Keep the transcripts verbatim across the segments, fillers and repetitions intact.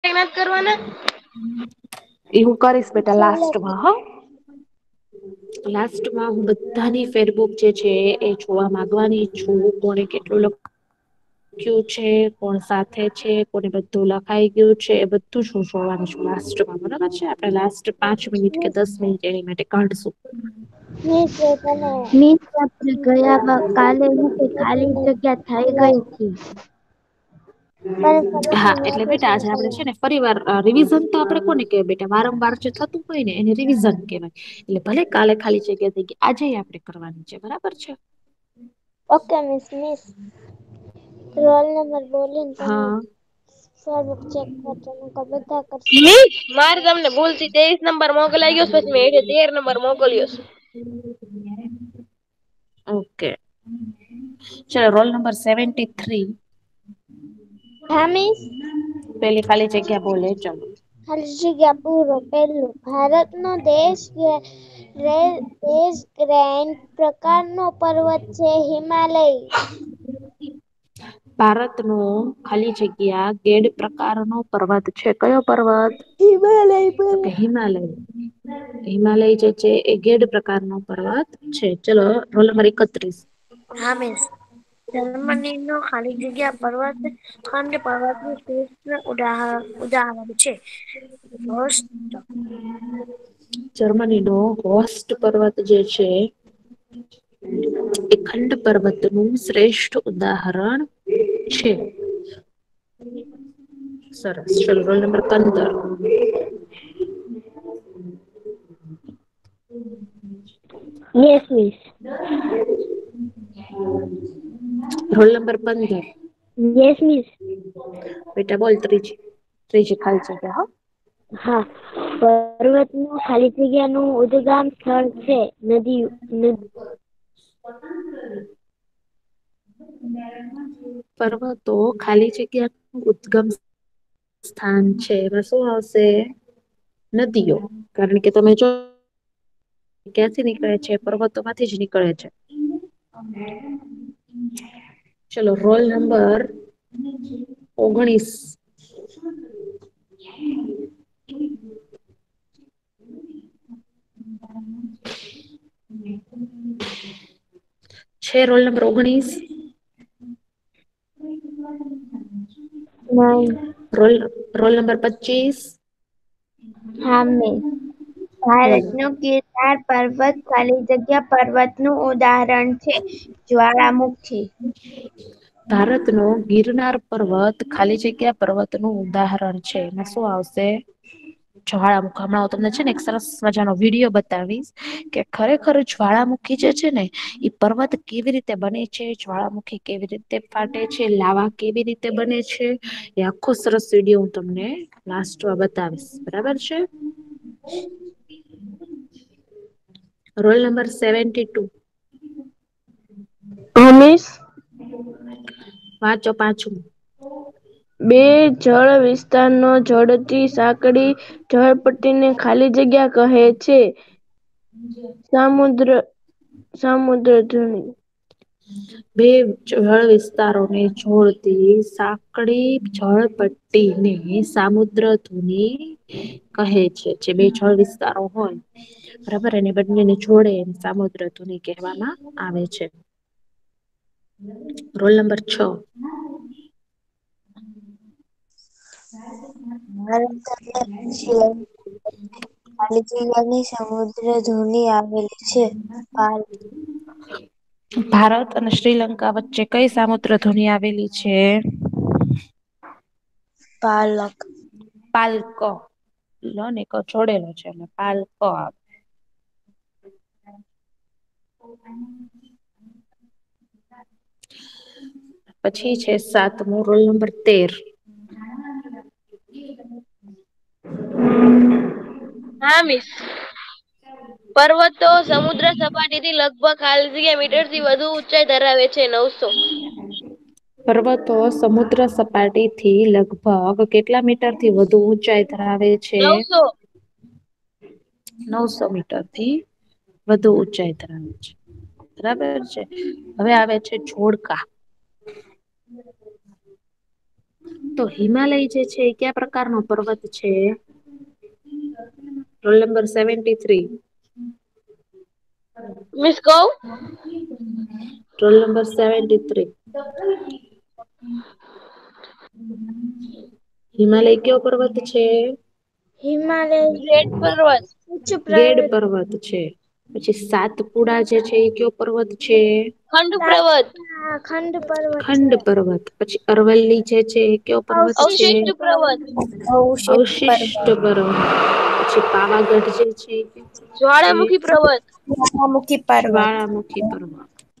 નથી કરવાના. એ હું કરીશ બેટા છેલ્લે લાસ્ટમાં હ. લાસ્ટમાં હું બધાની ફેરબુક જે છે એ જોવા માંગવાની છું કોને કેટલું લખ લખ્યું છે કોણ સાથે છે કોને બધું લખાઈ ગયું છે એ બધું જ હું જોવાનું છું લાસ્ટમાં બરાબર છે આપડે લાસ્ટ પાંચ મિનિટ કે દસ મિનિટ એની માટે કાઢશું. મિસ તને મિસ આપણે ગયા કાલે નથી ખાલી જગ્યા થઈ ગઈ હતી. મને ખબર છે હા યાદ એટલે જ બેટા આજે નથી આપડે છે ને ફરી વાર રિવિઝન તો આપડે કોને કેવાય બેટા વારંવાર જે થતું હોય ને એને રિવિઝન કહેવાય. એટલે ભલે કાલે ખાલી જગ્યા થઈ ગઈ આજે આપડે કરવાની છે બરાબર છે. Okay miss miss roll number બોલીને તમે હા ફેરબુક ચેક કરજો બધા કરશે. મિસ મારે તમને ભૂલથી ત્રેવીસ નંબર મોકલાઈ ગયો પછી મેં તેર નંબર મોકલ્યો છે. ઓકે ચલો રોલ નંબર સેવન્ટી થ્રી. હા મિસ. પેલી ખાલી જગ્યા બોલે ચલો. ખાલી જગ્યા પૂરો પેલું ભારત નો દેશ દેશ ગ્રેન્ડ પ્રકારનો પર્વત છે હિમાલય. ભારત નો ખાલી જગ્યા ગેડ પ્રકાર નો પર્વત છે કયો પર્વત હિમાલય તો પર કે હિમાલય. હિમાલય જે છે એ ગેડ પ્રકાર નો પર્વત છે ચલો રોલ નંબર એકત્રીસ. હા મિસ જર્મની નો ખાલી જગ્યા પર્વત ખંડ પર્વત નું શ્રેષ્ઠ ઉદાહર ઉદાહરણ છે. જર્મની નો હોસ્ટ પર્વત જે છે એ ખંડ પર્વત નું શ્રેષ્ઠ ઉદાહરણ છે. સરસ ચલો રોલ નંબર પંદર. Yes miss. રોલ નંબર પંદર. Yes miss. બેટા બોલ ત્રીજી ત્રીજી ખાલી જગ્યા હા. હા પર્વત નું ખાલી જગ્યા નું ઉદગમ સ્થળ છે નદી પર્વતો ખાલી જગ્યા નું ઉદગમ સ્થાન છે એમાં શું આવશે નદીઓ કારણ કે તમે જો ક્યાંથી નીકળે છે પર્વતો માંથી જ નીકળે છે. ચલો રોલ નંબર ઓગણીસ. છે રોલ નંબર ઓગણીસ. નાઇન. રોલ રોલ નંબર પચીસ. હા મિસ ભારત બોલો નું ગીરનાર પર્વત ખાલી જગ્યા પર્વત નું ઉદાહરણ છે જ્વાળામુખી. ભારત નો ગિરનાર પર્વત ખાલી જગ્યા પર્વત નું ઉદાહરણ છે એમાં શું આવશે જ્વાળામુખ હમણાં હું તમને છે ને એક સરસ મજાનો વિડીયો બતાવીશ કે ખરેખર જ્વાળામુખી જે છે ને ઈ પર્વત કેવી રીતે બને છે જ્વાળામુખી કેવી રીતે ફાટે છે લાવા કેવી રીતે બને છે એ આખો સરસ વિડીયો હું તમને લાસ્ટમાં બતાવીશ બરાબર છે. Roll number seventy two. હા મિસ. વાંચો પાછું. બે જળ વિસ્તારનો જળતી સાંકડી જળપટ્ટીને ખાલી જગ્યા કહે છે. સમુદ્ર સમુદ્ર ધુની. બે જળ વિસ્તારોને જોડતી સાંકડી જળ પટ્ટીને સામુદ્ર ધુની કહે છે જે બે જળ વિસ્તારો હોય બરાબર એને બંનેને જોડે સામુદ્ર ધુની કહેવામાં આવે છે. રોલ નંબર છ. ખાલી જગ્યાની સમુદ્ર ધુની આવેલી છે હાલ ભારત અને શ્રીલંકા વચ્ચે કઈ સામુદ્ર ધુની આવેલી છે. પાલક. પાલ્ક લ ને ક છોડેલો છે એ પાલ્ક આવે. પછી છે સાતમો રોલ નંબર તેર. હા મિસ. પર્વતો સમુદ્ર સપાટી થી લગભગ ખાલસિયા મીટર થી વધુ ઊંચાઈ ધરાવે છે નવસો. પર્વતો સમુદ્ર સપાટી થી લગભગ કેટલા મીટર થી વધુ ઊંચાઈ ધરાવે છે. નવસો નવસો મીટર થી વધુ ઊંચાઈ ધરાવે છે. બરાબર છે હવે આવે છે જોડકા. તો હિમાલય જે છે એ કયા પ્રકારનો પર્વત છે? Roll number seventy three. Miss કવ roll number seventy three. Himalaya કયો પર્વત છે? હિમાલય ગ્રેટ પર્વત ઉચ્ચ ગેડ પર્વત પર્વત છે. પછી સાતપુડા જે છે એ કયો પર્વત છે? ખંડ પર્વત ખંડ પર્વત ખંડ છે. પર્વત. પછી અરવલ્લી જે છે એ કયો પર્વત છે? અવશિષ્ટ પર્વત અવશિષ્ટ પર્વત. પછી પાવાગઢ જે છે એ કયો પર્વત છે? જ્વાળામુખી પર્વત જ્વાળામુખી પર્વત. જ્વાળામુખી પર્વત.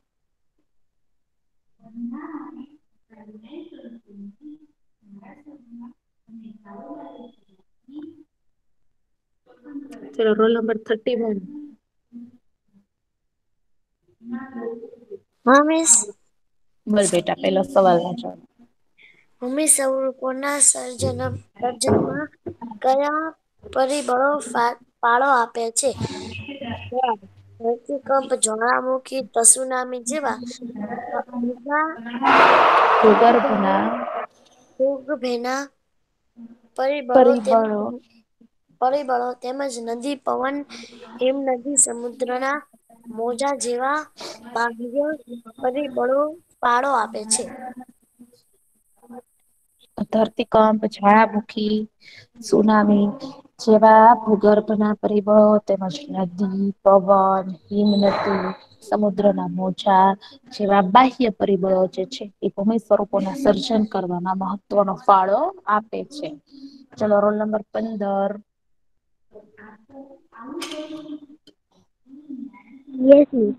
ચલો રોલ નંબર થર્ટી વન. હા મિસ. બોલ બેટા પેલો સવાલ વાંચો. ભૂમિ સ્વરૂપોના સર્જન સર્જનમાં કયા પરિબળો ફાળો આપે છે? જવાબ ધરતીકંપ, જ્વાળામુખી, ત્સુનામી જેવા ઉભા ભૂગર્ભના ભૂગર્ભના પરિબળો તેમ પરિબળો તેમજ નદી, પવન, હિમ નદી, સમુદ્રના મોજા જેવા બાહ્ય પરિબળો ફાળો આપે છે. ધરતીકંપ, જ્વાળામુખી, સુનામી જેવા ભૂગર્ભના પરિબળો તેમજ નદી, પવન, હિમનદી, સમુદ્રના મોજા જેવા બાહ્ય પરિબળો જે છે એ ભૂમિ સ્વરૂપોના સર્જન કરવામાં મહત્વનો ફાળો આપે છે. ચલો રોલ નંબર પંદર. Yes miss.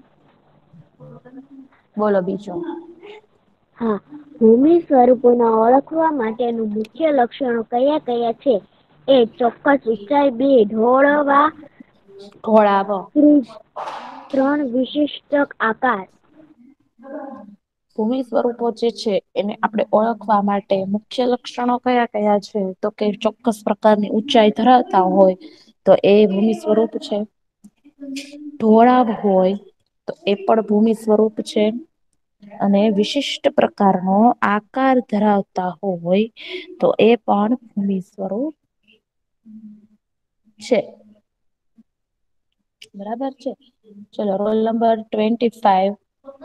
બોલો બીજું. હા. ભૂમિ સ્વરૂપોના ઓળખવા માટેનું મુખ્ય લક્ષણો કયા કયા છે? એક ચોક્કસ ઊંચાઈ, બે ઢોળાવ ઢોળાવ ત્રણ વિશિષ્ટ આકાર. ભૂમિ સ્વરૂપો જે છે એને આપણે ઓળખવા માટે મુખ્ય લક્ષણો કયા કયા છે? તો કે ચોક્કસ પ્રકારની ઊંચાઈ ધરાવતા હોય તો એ ભૂમિ સ્વરૂપ છે. ઢોળાવ હોય તો એ પણ ભૂમિ સ્વરૂપ છે. અને વિશિષ્ટ પ્રકારનો આકાર ધરાવતા હોય તો એ પણ ભૂમિ સ્વરૂપ છે. બરાબર છે. ચલો રોલ નંબર ટ્વેન્ટી ફાઈવ.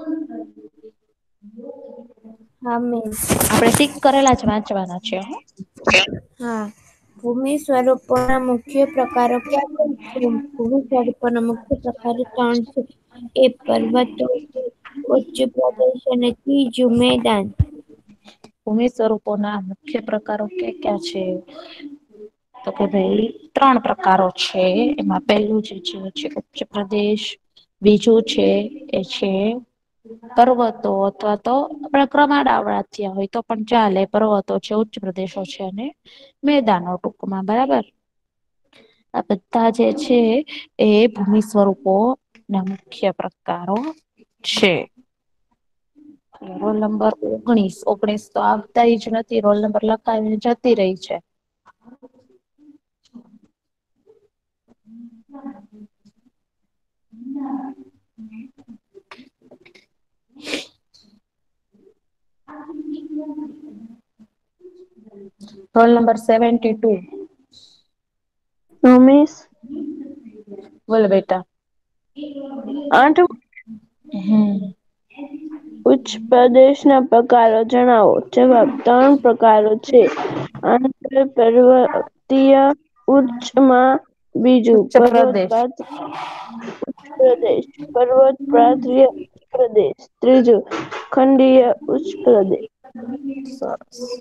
હા મિસ. આપણે ટીક કરેલા જ વાંચવાના છે. હા. ભૂમિ સ્વરૂપોના મુખ્ય પ્રકારો ક્યાં ક્યાં છે? ભૂમિ સ્વરૂપોના મુખ્ય પ્રકારો ત્રણ છે. એક પર્વતો, ઉચ્ચ પ્રદેશ અને ત્રીજું મેદાન. ભૂમિ સ્વરૂપોના મુખ્ય પ્રકારો ક્યાં ક્યા છે? તો કે ભાઈ ત્રણ પ્રકારો છે. એમાં પહેલું જે છે ઉચ્ચ પ્રદેશ બીજું છે એ છે પર્વતો અથવા તો આપડા ક્રમાડા વાળા થયા હોય તો પણ ચાલે પર્વતો છે, ઉચ્ચ પ્રદેશો છે અને મેદાનો ટૂંકમાં બરાબર. આ બધા જે છે એ ભૂમિ સ્વરૂપો ના મુખ્ય પ્રકારો છે. રોલ નંબર ઓગણીસ. ઓગણીસ તો આવતા જ નથી. રોલ નંબર લખાવીને જતી રહી છે. Roll number seventy two. હા મિસ. બોલો બેટા. આઠ હમ. ઉચ્ચ પ્રદેશના પ્રકારો જણાવો. જવાબ ત્રણ પ્રકારો છે. આંધ્ર પર્વતીય ઉચ્ચમાં બીજું ઉચ્ચ પ્રદેશ પર્વતપાત ઉચ્ચ પ્રદેશ પર્વત પ્રાંતીય પ્રદેશ ત્રીજું ખંડીય ઉચ્ચ પ્રદેશ. સરસ.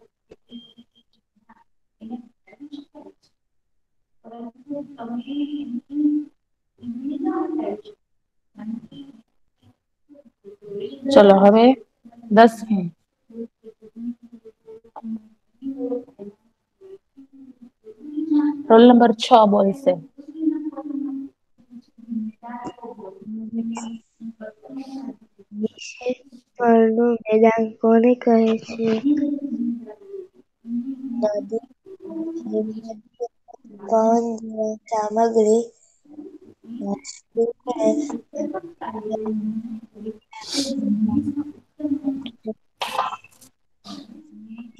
ચલો હવે દસમું. રોલ નંબર છ બોલશે. નું મેદાન કોને કહે છે? સામગ્રી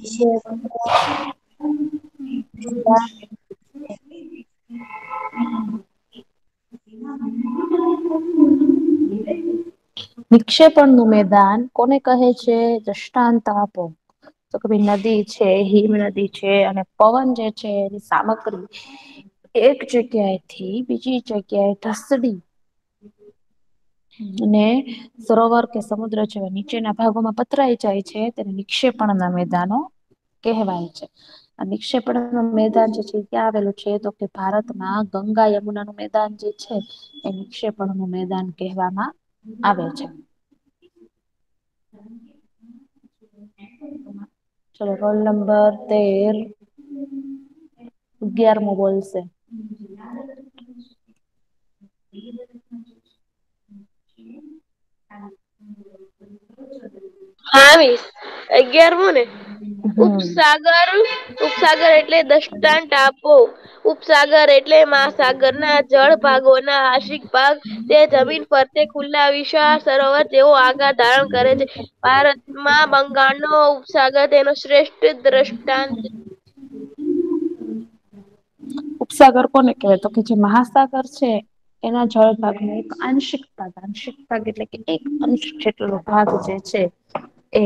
નિક્ષેપણ નું મેદાન કોને કહે છે? દ્રષ્ટાંત આપો. તો કે ભાઈ નદી છે, હિમ નદી છે, અને પવન જે છે એની સામગ્રી એક જગ્યાએથી બીજી જગ્યાએ ધસડી અને સરોવર કે સમુદ્ર જેવા નીચેના ભાગોમાં પથરાઈ જાય છે તેને નિક્ષેપણ ના મેદાનો કહેવાય છે. આ નિક્ષેપણ મેદાન જે છે ક્યાં આવેલું છે તો કે ભારતમાં ગંગા યમુના નું મેદાન જે છે એ નિક્ષેપણ નું મેદાન કહેવામાં આવે છે. ચલો રોલ નંબર તેર અગિયાર મો બોલશે. હા મિસ અગિયારમું ને હમ ઉપસાગર ઉપસાગર એટલે દષ્ટાંત ટાપુ ઉપસાગર એટલે મહાસાગર ના જળ ભાગોના આશિક ભાગ તે જમીન પર તે ખુલ્લા વિશાળ સરોવર જેવો આકાર ધારણ કરે છે. ભારતમાં બંગાળ નો ઉપસાગર તેનો શ્રેષ્ઠ દ્રષ્ટાંત ઉપસાગર કોને કહેવાય તો કે જે મહાસાગર છે એના જળ ભાગનો એક આંશિક ભાગ આંશિક ભાગ એટલે કે એક અંશ જેટલો ભાગ જે છે એ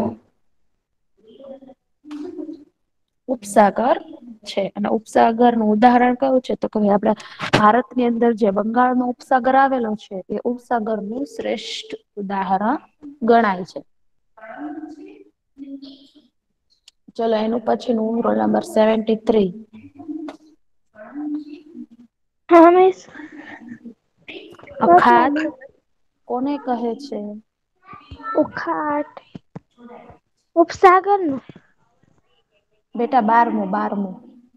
ઉપસાગર છે અને ઉપસાગર નું ઉદાહરણ કયું છે તો કે આપડા ભારતની અંદર જે બંગાળ નો ઉપસાગર આવેલો છે એ ઉપસાગર નું શ્રેષ્ઠ ઉદાહરણ ગણાય છે. ચલો એનું પછી નું રોલ નંબર સેવન્ટી થ્રી. હા મિસ. અખાત કોને કહે છે? ઉખાટ ઉપસાગર નું બેટા બારમું બારમું.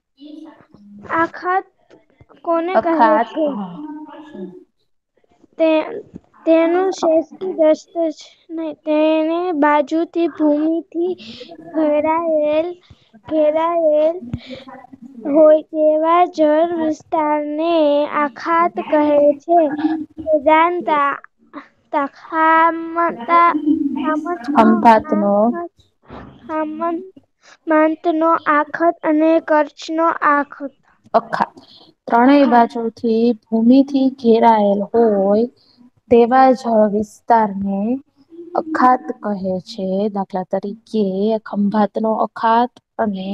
આખાત કોને કહે અખાત છે? હા તે તેનું શ્રેષ્ઠ દસ્ત છે તેને બાજુથી ભૂમિથી ઘેરાયેલ ઘેરાયેલ હોય તેવા જળ વિસ્તારને આખાત કહે છે. વેદાંતા તખામતા ખંભાત નો હેમંત નો આખત અને કચ્છ નો આખત અખાત ત્રણેય બાજુથી ભૂમિથી ઘેરાયેલ હોય તેવા જળ વિસ્તારને અખાત કહે છે દાખલા તરીકે ખંભાત નો અખાત અને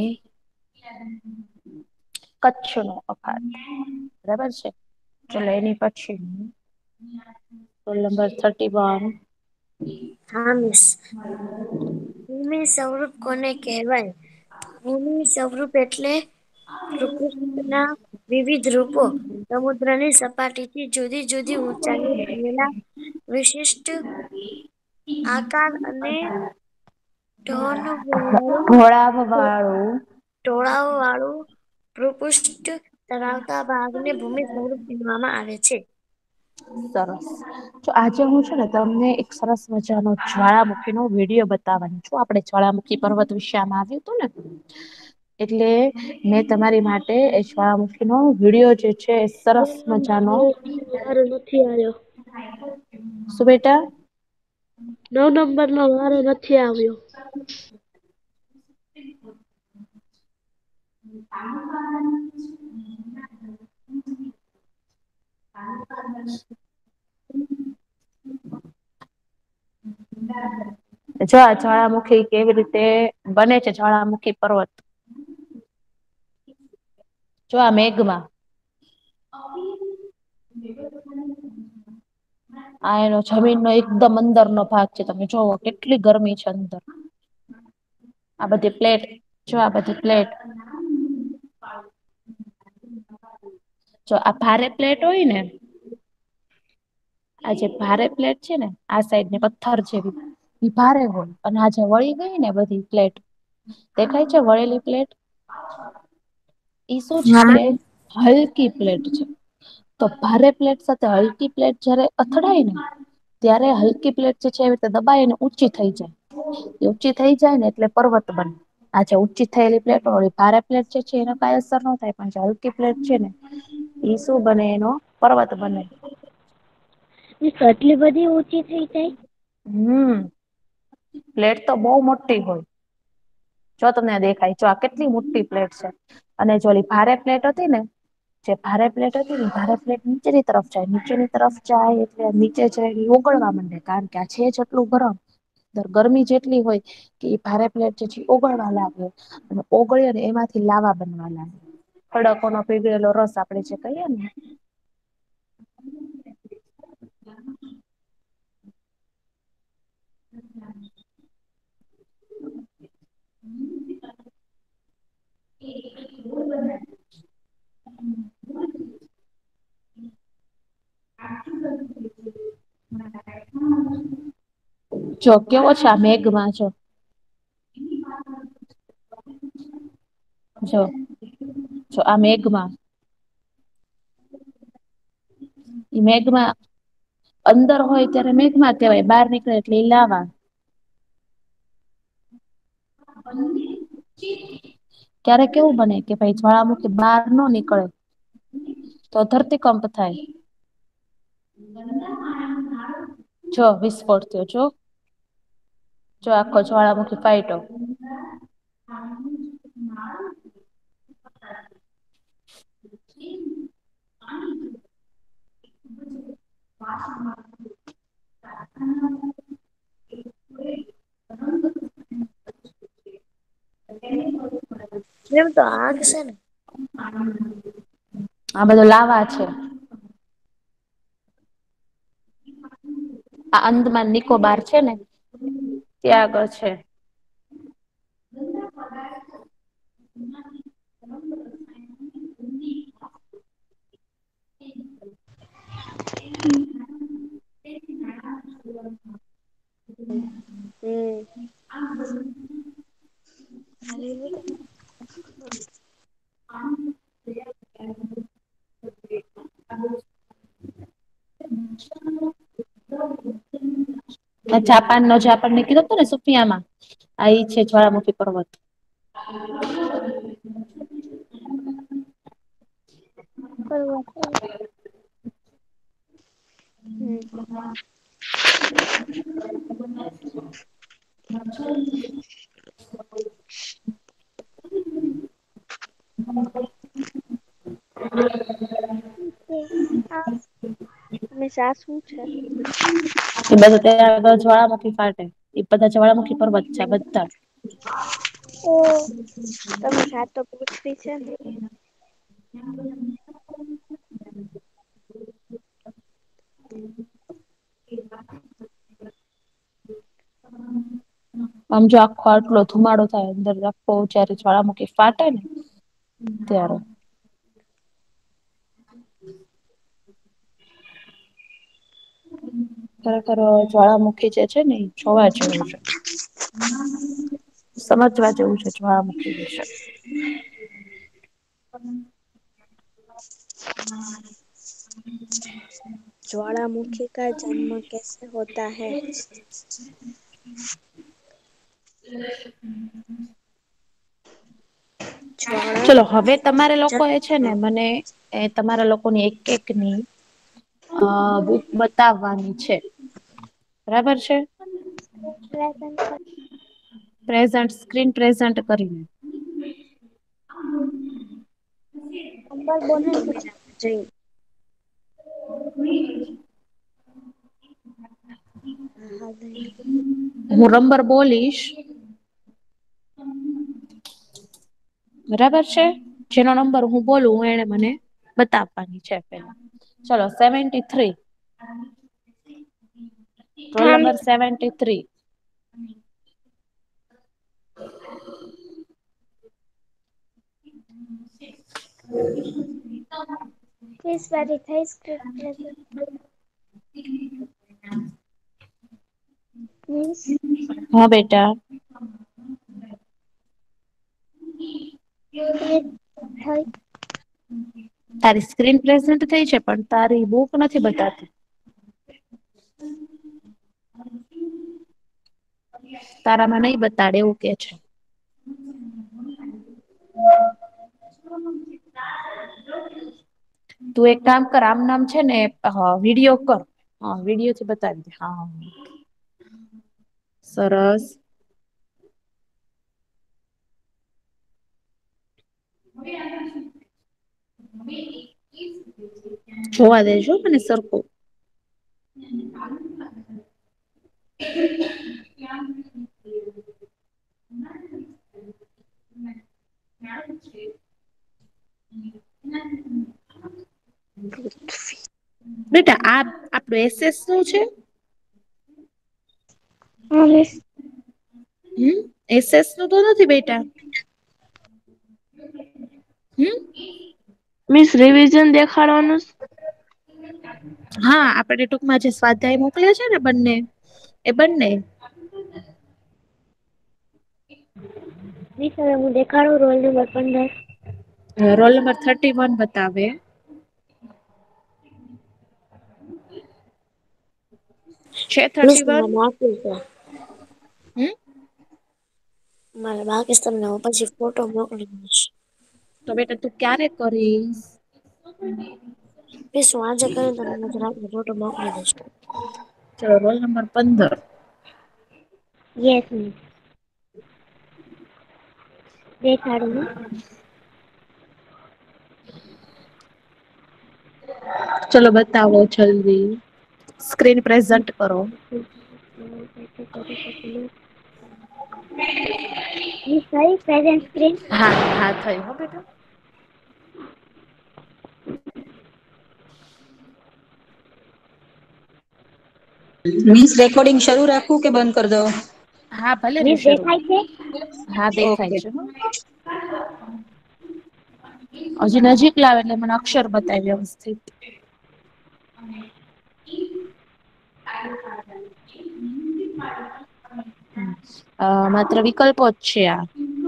કચ્છ નો અખાત બરાબર છે ચલો એની પછી રોલ નંબર થર્ટી વન. હા મિસ ભૂમિ સ્વરૂપ કોને કહેવાય? ભૂમિ સ્વરૂપ એટલે પૃથ્વીના વિવિધ રૂપો સમુદ્રની સપાટીથી જુદી જુદી ઊંચાઈએ થયેલા વિશિષ્ટ આકાર અને ટોન વાળું ઢોળાવ વાળું ટોળાઓ વાળું ભૂપૃષ્ઠ ધરાવતા ભાગને ભૂમિ સ્વરૂપ કહેવામાં આવે છે. સરસ. તો આજે હું છે ને તમને એક સરસ મજાનો જ્વાળામુખી નો વિડીયો બતાવવાની છું આપડે જ્વાળામુખી પર્વત વિશે આમાં આવ્યું હતું ને એટલે મેં તમારી માટે જ્વાળામુખી નો વિડીયો જે છે સરસ મજાનો મારો નથી આવ્યો. શું બેટા? નવ નંબર નો વારો નથી આવ્યો. જો આ જ્વાળામુખી કેવી રીતે બને છે જ્વાળામુખી પર્વત જો આ મેઘમાં આ એનો જમીનનો એકદમ અંદરનો ભાગ છે તમે જોવો કેટલી ગરમી છે અંદર આ બધી પ્લેટ જો આ બધી પ્લેટ જો આ ભારે પ્લેટ હોય ને આ જે ભારે પ્લેટ છે ને આ સાઈડ ને પથ્થર જેવી ઈ ભારે હોય અને આ જે વળી ગઈ ને બધી પ્લેટ દેખાય છે વળેલી પ્લેટ ઈ શું છે હલકી પ્લેટ છે. તો ભારે પ્લેટ સાથે હલકી પ્લેટ જયારે અથડાય ને ત્યારે હલકી પ્લેટ જે છે એવી રીતે દબાય ને ઊંચી થઈ જાય ઊંચી થઈ જાય ને એટલે પર્વત બને આછા ઊંચી થયેલી પ્લેટો ભારે પ્લેટ જે છે એનો કઈ અસર ન થાય પણ જે હલકી પ્લેટ છે ને ઈ શું બને એનો પર્વત બને કેટલી બધી ઊંચી થઈ જાય હમ પ્લેટ તો બહુ મોટી હોય જો તમને દેખાય, જો આ કેટલી મોટી પ્લેટ છે અને જો ઓલી ભારે પ્લેટ હતી ને, જે ભારે પ્લેટ હતી ને ભારે પ્લેટ નીચેની તરફ જાય, નીચેની તરફ જાય એટલે નીચે જાય ઓગળવા માંડે, કારણ કે આ છે જ એટલું ગરમ. ગરમી જેટલી હોય કે એ ભારે પ્લેટ જે છે ઓગળવા લાગે. અને ઓગળી ને એમાંથી લાવા બનવા લાગે. ખડકો નો પીગળેલો રસ આપડે જે કહીએ ને. જો કેવો છે આ મેઘમાં જો. જો જો આ મેઘમાં મેઘમાં અંદર હોય ત્યારે મેઘમા કહેવાય, બહાર નીકળે એટલે ઈ લાવા. ક્યારે કેવું બને કે ભાઈ જ્વાળામુખી બહાર ન નીકળે તો ધરતીકંપ થાય. જો વિસ્ફોટ થયો જો. જો આખો જ્વાળામુખી ફાઈટો. એમ તો આગ છે ને. આ બધો લાવા છે. આ અંદમાન નિકોબાર છે ને ત્યાં આગળ છે. હમ. જાપાન નો જાપાન ને કીધું હતું ને સુફિયા માં આ ઈ છે જ્વાળામુખી પર્વત. હમ. હમેશા શું છે. એ બધા ત્યાં જ્વાળામુખી ફાટે એ બધા જ્વાળામુખી પર્વત છે બધા. ઓ તમે સાચો પૂછતી છે ને. આમ જો આખો આટલો ધુમાડો થાય અંદર આખો જયારે જ્વાળામુખી ફાટે ને ત્યારે. ખરેખર જ્વાળામુખી જે છે ને એ જોવા જેવું છે. સમજવા જેવું છે જ્વાળામુખી વિશે. ज्वालामुखी का जन्म कैसे होता है? ચલો હવે ज्वालामुखी તમારે લોકો એ છે ને जन्म મને એ તમારા લોકોની એક એક ની અ બુક બતાવવાની છે બરાબર છે. પ્રેઝન્ટ સ્ક્રીન પ્રેઝન્ટ કરીને. નંબર બોલો પછી જઈ. હા હા દઈ. હું નંબર બોલીશ. બરાબર છે જેનો નંબર હું બોલું હું એને મને બતાવવાની છે પેલા. ચલો સેવન્ટી થ્રી. રોલ હા નંબર સેવન્ટી થ્રી. ત્રીસ વાળી થઈ સ્ક્રીન પ્રેઝન્ટ. વીસ. હા બેટા. એક થઈ. તારી સ્ક્રીન પ્રેઝન્ટ થઈ છે પણ તારી બુક નથી બતાવતી. તારામાં નહી બતાડે એવું કે છે. તું એક કામ કર આમ નામ છે ને વિડીયો કર. હા વિડીયોથી બતાવી દે હા. સરસ. જોવા દેજો મને સરખું. બેટા આ આપડું એસએસ શું છે? હા મિસ. હમ એસએસ નું તો નથી બેટા. હમ. મિસ રિવિઝન દેખાડવાનું. હા આપણે ટૂંકમાં જે સ્વાધ્યાય મોકલ્યો છે ને બંને એ બંને. મિસ હવે હું દેખાડું રોલ નંબર પંદર. રોલ નંબર થર્ટી વન બતાવે. છે મિસ થર્ટી વન મને આપ્યું છે. હમ. મારે બાકી તમને હું પછી ફોટો મોકલી દઈશ. તો બેટા તું ક્યારે કરીશ? મિસ હું આજે કરીને તમને આજે રાત્રે ફોટો મોકલી દઈશ. ચલો રોલ નંબર પંદર. Yes miss. દેખાડું હું. ચલો બતાવો જલ્દી સ્ક્રીન પ્રેઝન્ટ કરો. મિસ થઈ પ્રેઝન્ટ સ્ક્રીન. હા હા થઈ હો બેટા. મીન્સ રેકોર્ડિંગ શરૂ રાખવું કે બંધ કરી દો? હા ભલે ને મિસ શરૂ. દેખાય છે? હા દેખાય ઓકે. છે. હજી નજીક લાવે એટલે મને અક્ષર બતાય વ્યવસ્થિત. અ માત્ર વિકલ્પો જ છે આ.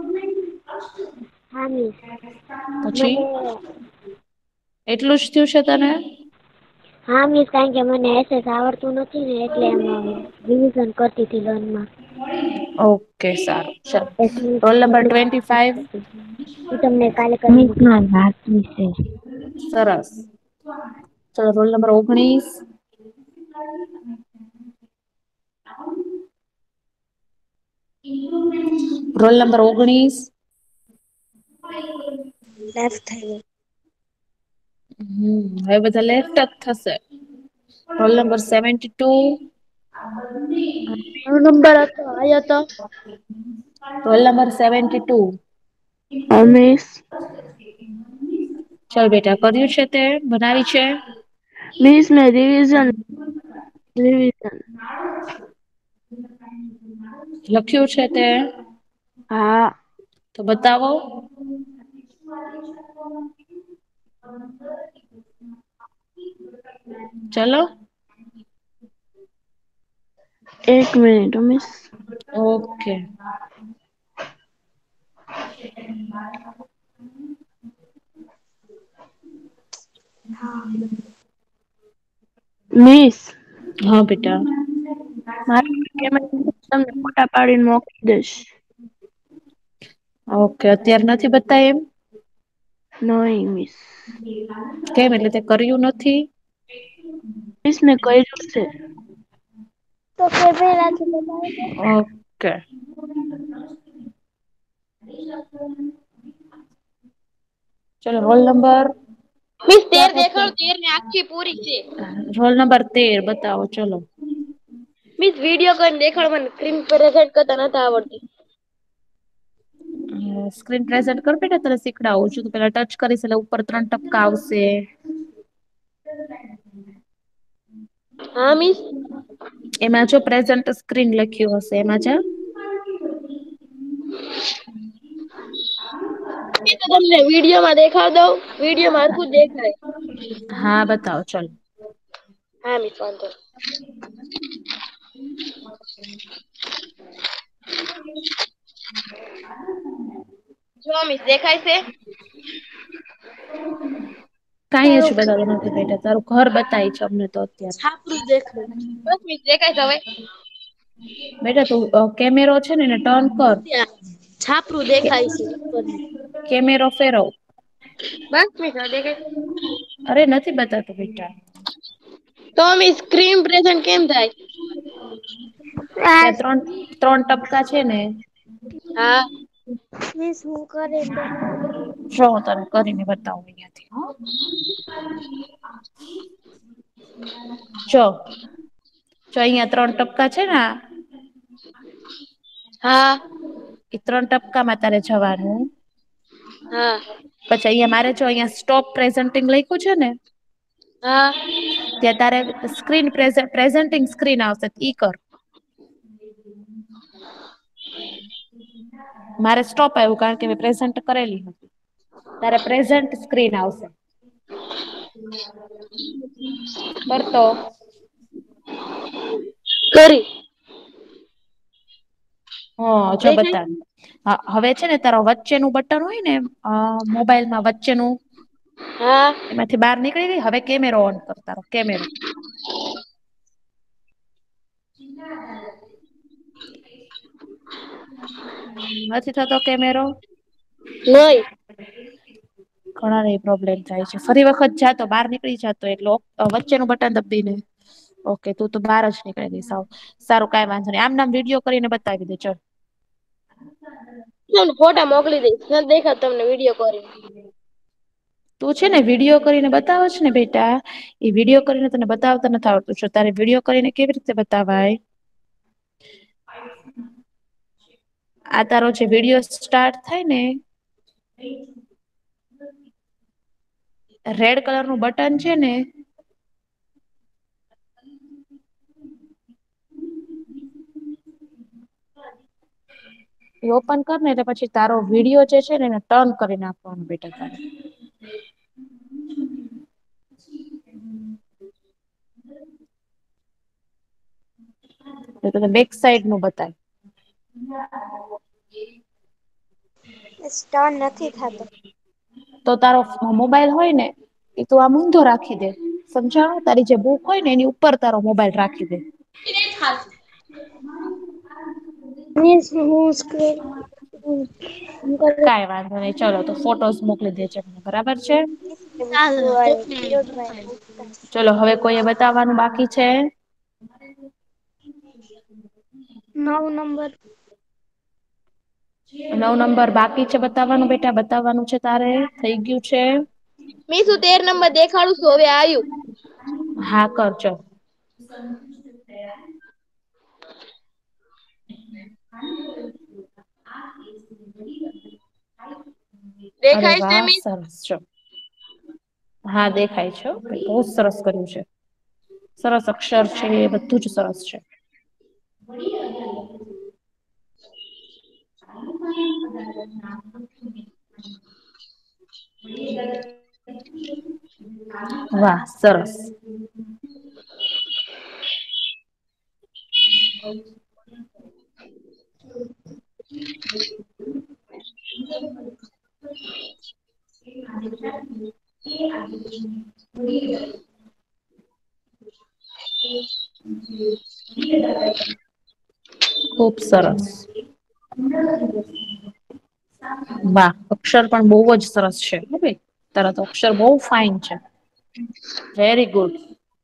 હા મિસ. પછી મને એટલું જ થયું છે તને? હા મિસ કારણ કે મને એસએસ આવડતું નથી ને એટલે એમ રિવિઝન કરતી હતી લોન માં. ઓકે સારું ચાલ એટલે રોલ નંબર તકલીફ ટ્વેન્ટી ફાઈવ. હું તમને કાલે કરી મૂકીશ. સરસ ચલો રોલ નંબર ઓગણીસ. રોલ નંબર ઓગણીસ. લેફ્ટ થઈ. હમ હવે બધા લેફ્ટ જ થશે. Roll number seventy two. કયો નંબર હતો આયો તો. Roll number seventy two. હા મિસ. ચાલ બેટા કર્યું છે તે બનાવી છે? મિસ મે રિવિઝન રિવિઝન. લખ્યું છે તે? હા. તો બતાવો. ચલો. એક મિનિટ હો મિસ. ઓકે. હા. મિસ. હા બેટા. મારે તમને ફોટા પાડીને મોકલી દઈશ. ઓકે અત્યારે નથી બતાય એમ? નઈ મિસ. કેમ એટલે તે કર્યું નથી? મિસ મે કર્યું છે. તો કેમેરાથી બતાવો તો. ઓકે. ચલો રોલ નંબર. મિસ તેર દેખાડો તેર ને આખી પૂરી છે. રોલ નંબર તેર બતાવો ચલો. મિસ વિડીયો કોને દેખાડો મને સ્ક્રીન પ્રેઝન્ટ કરતા નથી આવડતી. સ્ક્રીન પ્રેઝન્ટ કર બેટા તને શીખડાવું છું પેલા ટચ કરીશ એટલે ઉપર ત્રણ ટપકા આવશે. હા મિસ. એમાં જો પ્રેઝન્ટ સ્ક્રીન લખ્યું હશે એમાં જા. એ તો તમને વિડીયોમાં દેખાડ દઉં વિડીયોમાં હરખું જ દેખાય. હા બતાવો ચલો. હા મિસ વાંધો નહીં. જો મિસ દેખાય છે? કાંઈ જ બતાતું નથી બેટા તારું ઘર બતાય છે અમને તો અત્યારે. છાપરું જ દેખાય બસ મિસ દેખાય છે હવે? બેટા તું કેમેરો છે ને એને ટર્ન કર. છાપરું દેખાય છે ઉપરનું. કેમેરો ફેરવ. બસ મિસ હવે દેખાય છે? અરે નથી બતાતું બેટા. તો મિસ સ્ક્રીન પ્રેઝન્ટ કેમ થાય? ત્યાં ત્રણ ત્રણ ટપકા છે ને. હા. મિસ હું કરીને દેખાડું? જો હું તને કરીને બતાવું અહીંયાથી. જો જો અહીંયા ત્રણ ટપકા છે ને આ હા એ ત્રણ ટપકામાં તારે જવાનું. હા પછી અહિયાં મારે જો અહિયાં સ્ટોપ પ્રેઝન્ટિંગ લખ્યું છે ને હા ત્યાં તારે સ્ક્રીન પ્રેઝન્ટિંગ સ્ક્રીન આવશે ઈ કર. મારે સ્ટોપ આવ્યું કારણ કે મેં પ્રેઝન્ટ કરેલી હતી. તારે પ્રેઝન્ટ સ્ક્રીન આવશે. કરતો કરી હા જો થઈ ગઈ બતાવી. હા હવે છે ને તારો વચ્ચેનું બટન હોય ને મોબાઈલમાં વચ્ચેનું હા એમાંથી બહાર નીકળી ગઈ હવે કેમેરો ઓન કર તારો કેમેરો. નથી થતો કેમેરો? નઈ ઘણા ને પ્રોબ્લેમ થાય છે ફરી વખત જાતો બહાર નીકળી જતો એટલે વચ્ચેનું બટન દબી ને ઓકે તું તો બહાર જ નીકળી દઈશ સાવ સારું કઈ વાંધો નહી આમ નામ વિડીયો કરીને બતાવી દે ચલ. તમને ફોટા મોકલી દઈશ નથી દેખાતો તમને વિડીયો કોલ. તું છે ને વિડીયો કરીને બતાવે છે ને બેટા એ વિડીયો કરીને તને બતાવતા નથી આવડતું જો તારે વિડીયો કરીને કેવી રીતે બતાવાય? આ તારો જે વિડીયો સ્ટાર્ટ થાય ને રેડ કલર નું બટન છે ને એ ઓપન કર ને એટલે પછી તારો વિડીયો જે છે ને એને ટર્ન કરી નાખવાનું બેટા તારે. તો તને બેક સાઈડ નું બતાય. સ્ટોન નથી થતો. તો તારો મોબાઈલ હોય ને એ તું આમ ઊંધો રાખી દે સમજાણું તારી જે બુક હોય ને એની ઉપર તારો મોબાઈલ રાખી દે. કઈ વાંધો નહી ચલો તો ફોટોસ મોકલી દેજે મને બરાબર છે. ચલો હવે કોઈએ બતાવવાનું બાકી છે? નવ નંબર નવ નંબર બાકી છે બતાવવાનું બેટા બતાવવાનું છે તારે થઈ ગયું છે? મીશું તેર નંબર દેખાડું છું હવે આવ્યું. હા કર ચલ. અરે દેખાય છે વાહ મીસ સરસ ચો. હા દેખાય છે બહુ જ સરસ કર્યું છે. સરસ અક્ષર છે એ બધું જ સરસ છે. વાહ સરસ. ખુબ સરસ. વાહ અક્ષર પણ બહુ જ સરસ છે હો બેન તારા તો અક્ષર બહુ ફાઈન છે. Very good.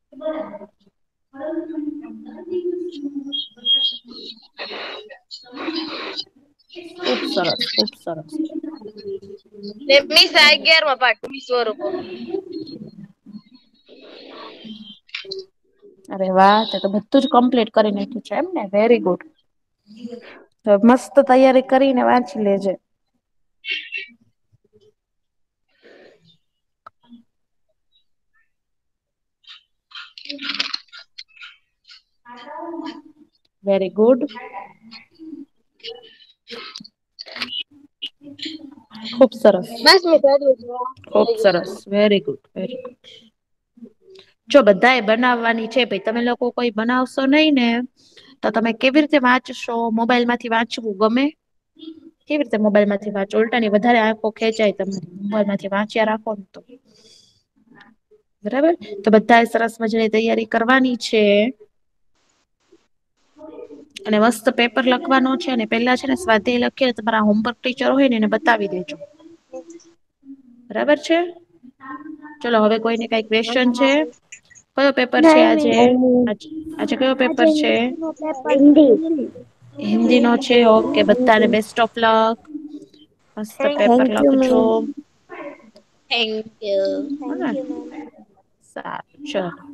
ખુબ સરસ ખુબ સરસ. ને મીસ આ અગિયારમાં પાઠ મીસ સ્વરૂપો. અરે વાહ તે તો બધું જ કમ્પ્લીટ કરી નાખ્યું છે એમ ને વેરી ગુડ. તો મસ્ત તૈયારી કરીને વાંચી લેજે. Very good. ખુબ સરસ બસ મેં કર્યું ખુબ છે સરસ વેરી ગુડ વેરી ગુડ. જો બધા એ બનાવવાની છે ભાઈ તમે લોકો કોઈ બનાવશો નહી ને તો તમે કેવી રીતે વાંચશો મોબાઈલ માંથી વાંચવું ગમે? કેવી રીતે મોબાઈલ માંથી વાંચો ઉલટાની વધારે આંખો ખેંચાય તમારી મોબાઈલ માંથી વાંચ્યા રાખો ને તો. બરાબર તો બધા સરસ મજાની તૈયારી કરવાની છે. અને મસ્ત પેપર લખવાનો છે અને પેલા છે ને સ્વાધ્યાય લખીને તમારા હોમવર્ક ટીચર હોય ને એને બતાવી દેજો. બરાબર છે ચલો હવે કોઈને કઈ ક્વેશ્ચન છે? કયો પેપર છે નહીં આજે મિસ આજે કયો પેપર આજે છે? હિન્દીનો પેપર હિન્દી હિન્દી નો છે ઓકે બધાને બેસ્ટ ઓફ લક. મસ્ત પેપર થેન્ક યુ લખજો. Ma'am thank you. Thank you ma'am. સારું ચલો.